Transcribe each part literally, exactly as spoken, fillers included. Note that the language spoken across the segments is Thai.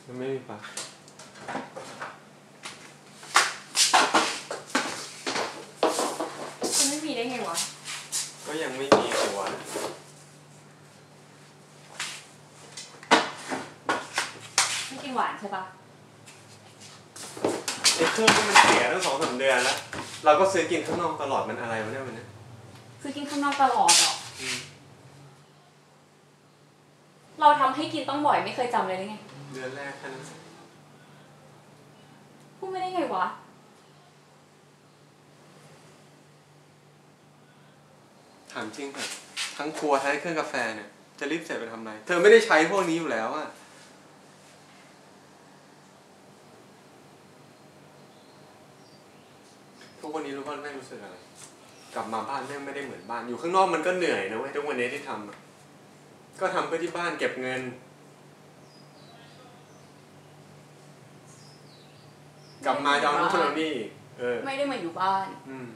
มันไม่มีปะมันไม่มีได้ไงวะก็ยังไม่มีตัวไม่กินหวานใช่ปะไอ้เครื่องที่มันเสียตั้งสองสามเดือนแล้วเราก็ซื้อกินข้างนอกตลอดมันอะไรวะเนี่ยมันเนี่ยซื้อกินข้างนอกตลอดหรอเราทำให้กินต้องบ่อยไม่เคยจำเลยได้ไงเดือนแรกแค่นั้นพูดไม่ได้ไงวะถามจริงเถอะทั้งครัวทั้งเครื่องกาแฟเนี่ยจะรีบเสร็จไปทำไรเธอไม่ได้ใช้พวกนี้อยู่แล้วอะทุกวันนี้รู้ว่าแม่รู้สึกอะไรกลับมาบ้านแม่ไม่ได้เหมือนบ้านอยู่ข้างนอกมันก็เหนื่อยนะเว้ยทุกวันนี้ที่ทำก็ทำเพื่อที่บ้านเก็บเงินกลับมาจะเอานู่นเอานี่เออไม่ได้เหมือนอยู่บ้านอืม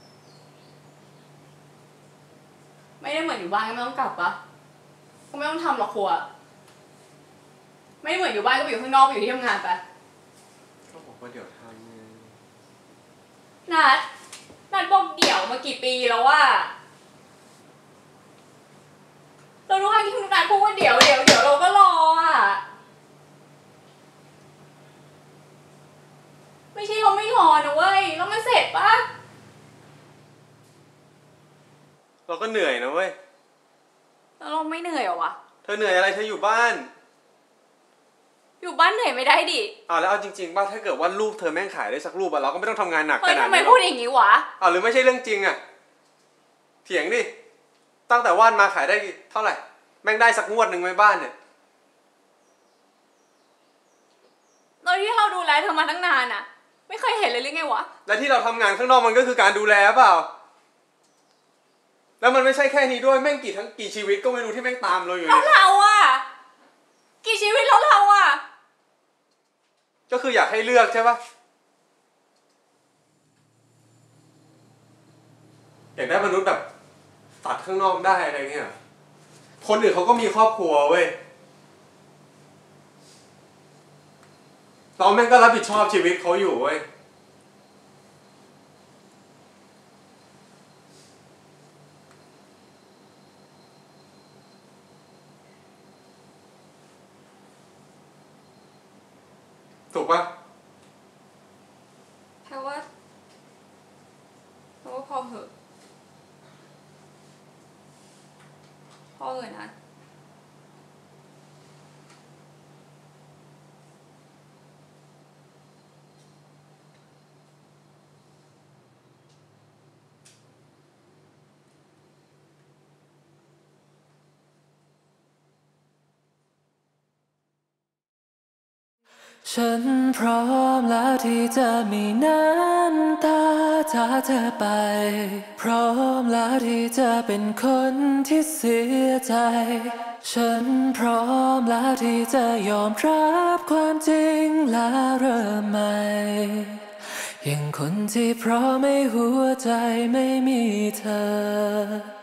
ไม่ได้เหมือนอยู่บ้านก็ไม่ต้องกลับปะก็ไม่ต้องทำหรอกครัวไม่ได้เหมือนอยู่บ้านก็ไปอยู่ข้างนอกไปอยู่ที่ทำงานไปก็บอกว่าเดี๋ยวทำนัดนัดบอกเดี๋ยวมากี่ปีแล้วว่าเรารู้ค่ะที่คุณนัดพูดว่าเดี๋ยวเดี๋ยวเดี๋ยวเราก็รออ่ะไม่ใช่เราไม่รอนะเว้ยแล้วมันเสร็จปะเราก็เหนื่อยนะเว้ยแล้วเราไม่เหนื่อยเหรอวะเธอเหนื่อยอะไรเธออยู่บ้านอยู่บ้านเหนื่อยไม่ได้ดิอ้าวแล้วเอาจริงๆป่ะถ้าเกิดว่ารูปเธอแม่งขายได้สักรูปอะเราก็ไม่ต้องทำงานหนักขนาดนี้หรอกทำไมพูดอย่างนี้วะอ้าวหรือไม่ใช่เรื่องจริงอะเถียงดิตั้งแต่วาดมาขายได้เท่าไหร่แม่งได้สักงวดหนึ่งในบ้านเนี่ยโดยที่เราดูแลเธอมาตั้งนานอะไม่เคยเห็นเลยหรือไงวะและที่เราทำงานข้างนอกมันก็คือการดูแลเปล่าแล้วมันไม่ใช่แค่นี้ด้วยแม่งกี่ทั้งกี่ชีวิตก็ไม่รู้ที่แม่งตามเราอยู่แล้วเราอะกี่ชีวิตแล้วเราอะก็คืออยากให้เลือกใช่ปะอยากได้มนุษย์แบบตัดข้างนอกได้อะไรเงี้ยคนอื่นเขาก็มีครอบครัวเว้ยเราแม่งก็รับผิดชอบชีวิตเขาอยู่เว้ยถูกปะแปลว่าแปลว่าพอเหอะพอเหอะนะฉันพร้อมแล้วที่จะมีน้ำตาจากเธอไปพร้อมแล้วที่จะเป็นคนที่เสียใจฉันพร้อมแล้วที่จะยอมรับความจริงและเริ่มใหม่อย่างคนที่พร้อมให้หัวใจไม่มีเธอ